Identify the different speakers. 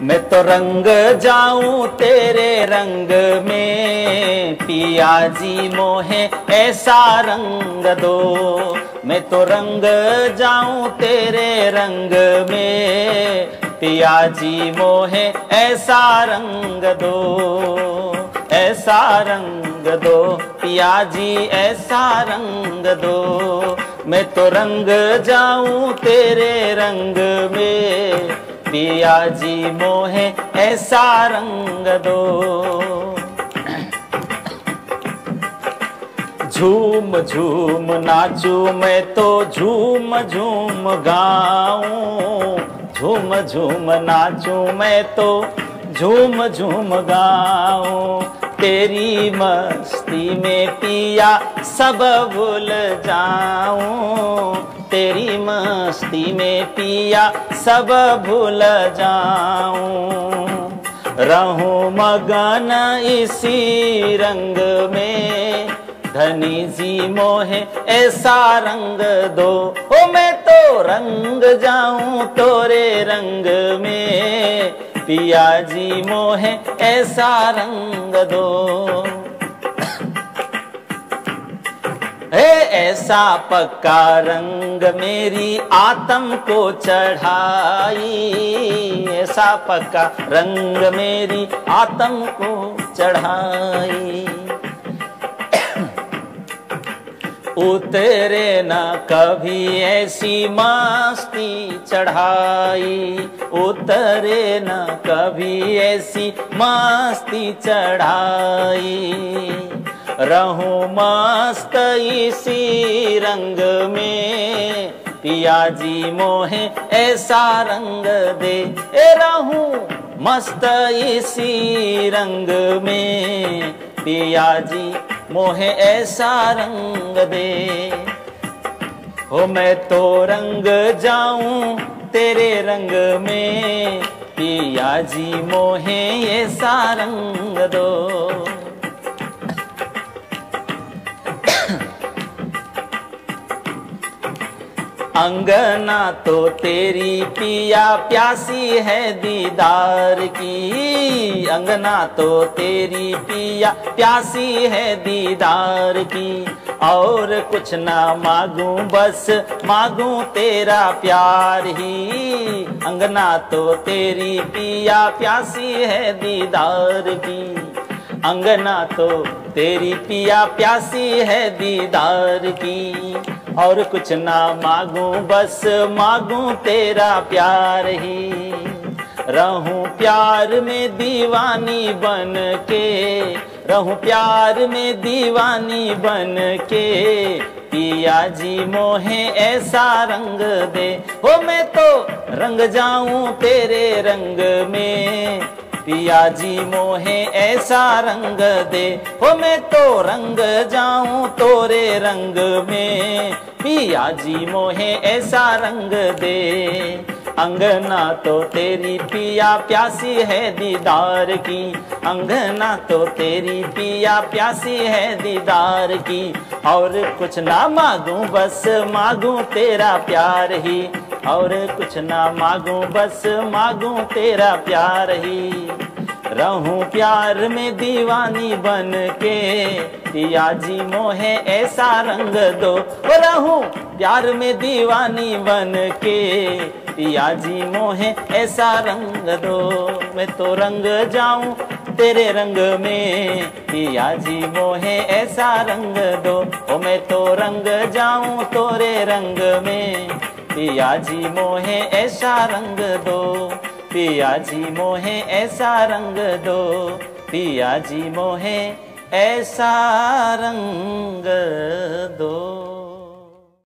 Speaker 1: मैं तो रंग जाऊं तेरे रंग में, पिया जी मोहे ऐसा रंग दो। मैं तो रंग जाऊं तेरे रंग में, पिया जी मोहे ऐसा रंग दो, ऐसा रंग दो पिया जी ऐसा रंग दो। मैं तो रंग जाऊं तेरे रंग में, पिया जी मोहे ऐसा रंग दो। झूम झूम नाचूं मैं तो झूम झूम गाऊं, झूम झूम नाचूं मैं तो झूम झूम गाऊं। तेरी मस्ती में पिया सब भूल जाऊं, तेरी मस्ती में पिया सब भूल जाऊं। रहूं मगन इसी रंग में, धनी जी मोहे ऐसा रंग दो। ओ मैं तो रंग जाऊं तोरे रंग में, पिया जी मोहे ऐसा रंग दो। ऐसा पक्का रंग मेरी आत्म को चढ़ाई, ऐसा पक्का रंग मेरी आत्म को चढ़ाई। उतरे न कभी ऐसी मस्ती चढ़ाई, उतरे न कभी ऐसी मस्ती चढ़ाई। रहूं मस्त इसी रंग में, पिया जी मोहे ऐसा रंग दे। रहूं मस्त इसी रंग में, पिया जी मोहे ऐसा रंग दे। हो मैं तो रंग जाऊं तेरे रंग में, पिया जी मोहे ऐसा रंग दो। अंगना तो तेरी पिया प्यासी है दीदार की, अंगना तो तेरी पिया प्यासी है दीदार की। और कुछ ना मांगूं बस मांगूं तेरा प्यार ही, अंगना तो तेरी पिया प्यासी है दीदार की। अंगना तो तेरी पिया प्यासी है दीदार की। और कुछ ना मांगूं बस मांगूं तेरा प्यार ही। रहूं प्यार में दीवानी बन के, रहूं प्यार में दीवानी बन के, पिया जी मोहे ऐसा रंग दे। हो मैं तो रंग जाऊं तेरे रंग में, पिया जी मोहे ऐसा रंग दे। हो मैं तो रंग जाऊं तोरे रंग में, पिया जी मोहे ऐसा रंग दे। अंगना तो तेरी पिया प्यासी है दीदार की, अंगना तो तेरी पिया प्यासी है दीदार की। और कुछ ना मांगूं बस मांगूं तेरा प्यार ही, और कुछ ना मांगूं बस मांगूं तेरा प्यार ही। रहूं प्यार में दीवानी बन के, पिया जी मोहे ऐसा रंग दो। रहूं प्यार में दीवानी बन के, पिया जी मोहे ऐसा रंग दो। मैं तो रंग जाऊं तेरे रंग में, पिया जी मोहे ऐसा रंग दो। ओ मैं तो रंग जाऊं तोरे रंग में, पिया जी मोहे ऐसा रंग दो। पिया जी मोहे ऐसा रंग दो, पिया जी मोहे ऐसा रंग दो।